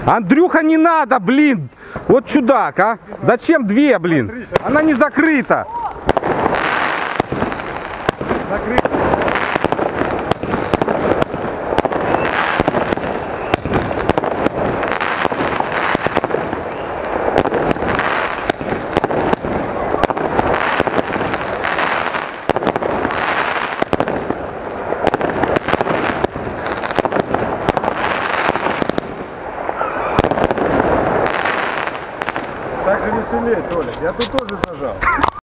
Андрюха, не надо, блин. Вот чудак, а. Зачем две, блин? Она не закрыта. Закрыто. Так же веселее, Толя. Я тут тоже зажал.